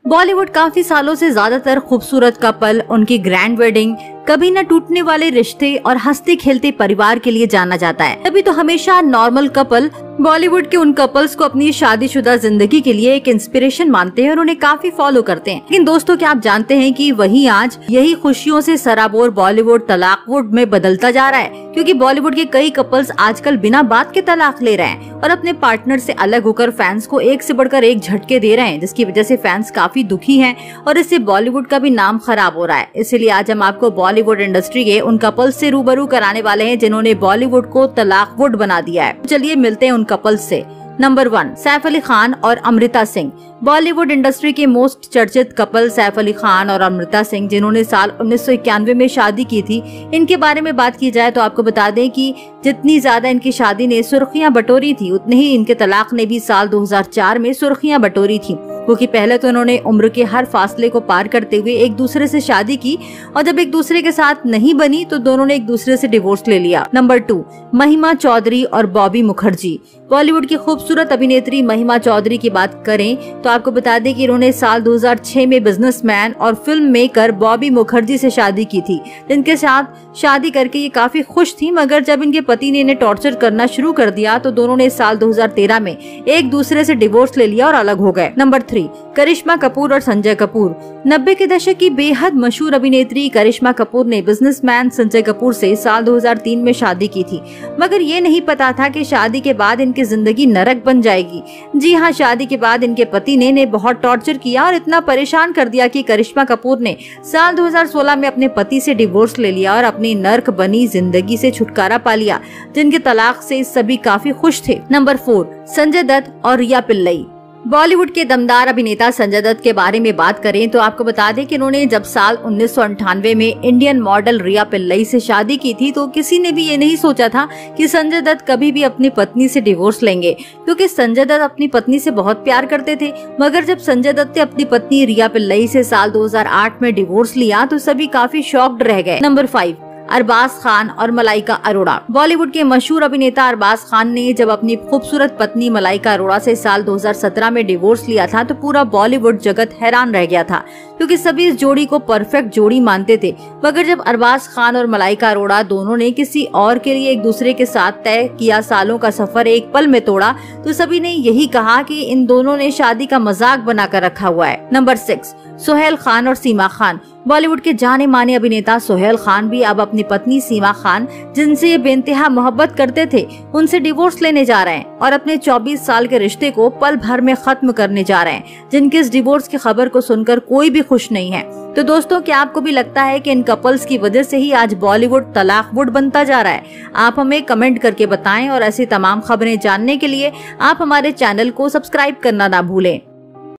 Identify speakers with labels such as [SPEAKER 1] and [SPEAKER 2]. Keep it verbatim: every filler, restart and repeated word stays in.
[SPEAKER 1] बॉलीवुड काफी सालों से ज्यादातर खूबसूरत कपल, उनकी ग्रैंड वेडिंग, कभी न टूटने वाले रिश्ते और हंसते खेलते परिवार के लिए जाना जाता है। तभी तो हमेशा नॉर्मल कपल बॉलीवुड के उन कपल्स को अपनी शादीशुदा जिंदगी के लिए एक इंस्पिरेशन मानते हैं और उन्हें काफी फॉलो करते हैं। लेकिन दोस्तों, क्या आप जानते हैं कि वहीं आज यही खुशियों से सराबोर बॉलीवुड तलाकवुड में बदलता जा रहा है, क्योंकि बॉलीवुड के कई कपल्स आजकल बिना बात के तलाक ले रहे हैं और अपने पार्टनर से अलग होकर फैंस को एक से बढ़कर एक झटके दे रहे हैं, जिसकी वजह से फैंस काफी दुखी हैं और इससे बॉलीवुड का भी नाम खराब हो रहा है। इसलिए आज हम आपको बॉलीवुड इंडस्ट्री के उन कपल्स से रूबरू कराने वाले हैं जिन्होंने बॉलीवुड को तलाकवुड बना दिया है। चलिए मिलते हैं उन कपल्स से। नंबर वन, सैफ अली खान और अमृता सिंह। बॉलीवुड इंडस्ट्री के मोस्ट चर्चित कपल सैफ अली खान और अमृता सिंह, जिन्होंने साल उन्नीस सौ इक्यानवे में शादी की थी, इनके बारे में बात की जाए तो आपको बता दें कि जितनी ज्यादा इनकी शादी ने सुर्खियां बटोरी थी, उतनी ही इनके तलाक ने भी साल दो हज़ार चार में सुर्खियां बटोरी थी, क्योंकि पहले तो उन्होंने उम्र के हर फासले को पार करते हुए एक दूसरे से शादी की और जब एक दूसरे के साथ नहीं बनी तो दोनों ने एक दूसरे से डिवोर्स ले लिया। नंबर टू, महिमा चौधरी और बॉबी मुखर्जी। बॉलीवुड की खूबसूरत अभिनेत्री महिमा चौधरी की बात करें तो आपको बता दें कि इन्होंने साल दो हज़ार छह में बिजनेसमैन और फिल्म मेकर बॉबी मुखर्जी से शादी की थी, जिनके साथ शादी करके ये काफी खुश थी, मगर जब इनके पति ने इन्हें टॉर्चर करना शुरू कर दिया तो दोनों ने साल दो हज़ार तेरह में एक दूसरे से डिवोर्स ले लिया और अलग हो गए। नंबर थ्री, करिश्मा कपूर और संजय कपूर। नब्बे के दशक की बेहद मशहूर अभिनेत्री करिश्मा कपूर ने बिजनेसमैन संजय कपूर से साल दो हज़ार तीन में शादी की थी, मगर ये नहीं पता था कि शादी के बाद इनकी जिंदगी नरक बन जाएगी। जी हाँ, शादी के बाद इनके पति ने इन्हें बहुत टॉर्चर किया और इतना परेशान कर दिया कि करिश्मा कपूर ने साल दो हज़ार सोलह में अपने पति से डिवोर्स ले लिया और अपनी नर्क बनी जिंदगी से छुटकारा पा लिया, जिनके तलाक से सभी काफी खुश थे। नंबर फोर, संजय दत्त और रिया पिल्लई। बॉलीवुड के दमदार अभिनेता संजय दत्त के बारे में बात करें तो आपको बता दें कि उन्होंने जब साल उन्नीस सौ अंठानवे में इंडियन मॉडल रिया पिल्लई से शादी की थी तो किसी ने भी ये नहीं सोचा था कि संजय दत्त कभी भी अपनी पत्नी से डिवोर्स लेंगे, क्योंकि संजय दत्त अपनी पत्नी से बहुत प्यार करते थे। मगर जब संजय दत्त ने अपनी पत्नी रिया पिल्लई से साल दो हज़ार आठ में डिवोर्स लिया तो सभी काफी शॉक्ड रह गए। नंबर फाइव, अरबाज खान और मलाइका अरोड़ा। बॉलीवुड के मशहूर अभिनेता अरबाज खान ने जब अपनी खूबसूरत पत्नी मलाइका अरोड़ा से साल दो हज़ार सत्रह में डिवोर्स लिया था तो पूरा बॉलीवुड जगत हैरान रह गया था, क्योंकि सभी इस जोड़ी को परफेक्ट जोड़ी मानते थे। मगर जब अरबाज खान और मलाइका अरोड़ा दोनों ने किसी और के लिए एक दूसरे के साथ तय किया सालों का सफर एक पल में तोड़ा तो सभी ने यही कहा कि इन दोनों ने शादी का मजाक बनाकर रखा हुआ है। नंबर सिक्स, सोहेल खान और सीमा खान। बॉलीवुड के जाने माने अभिनेता सोहेल खान भी अब अपनी पत्नी सीमा खान, जिनसे ये बेइंतहा मोहब्बत करते थे, उनसे डिवोर्स लेने जा रहे हैं और अपने चौबीस साल के रिश्ते को पल भर में खत्म करने जा रहे हैं, जिनके इस डिवोर्स की खबर को सुनकर कोई भी खुश नहीं है। तो दोस्तों, क्या आपको भी लगता है कि इन कपल्स की वजह से ही आज बॉलीवुड तलाकवुड बनता जा रहा है? आप हमें कमेंट करके बताएं और ऐसी तमाम खबरें जानने के लिए आप हमारे चैनल को सब्सक्राइब करना ना भूलें।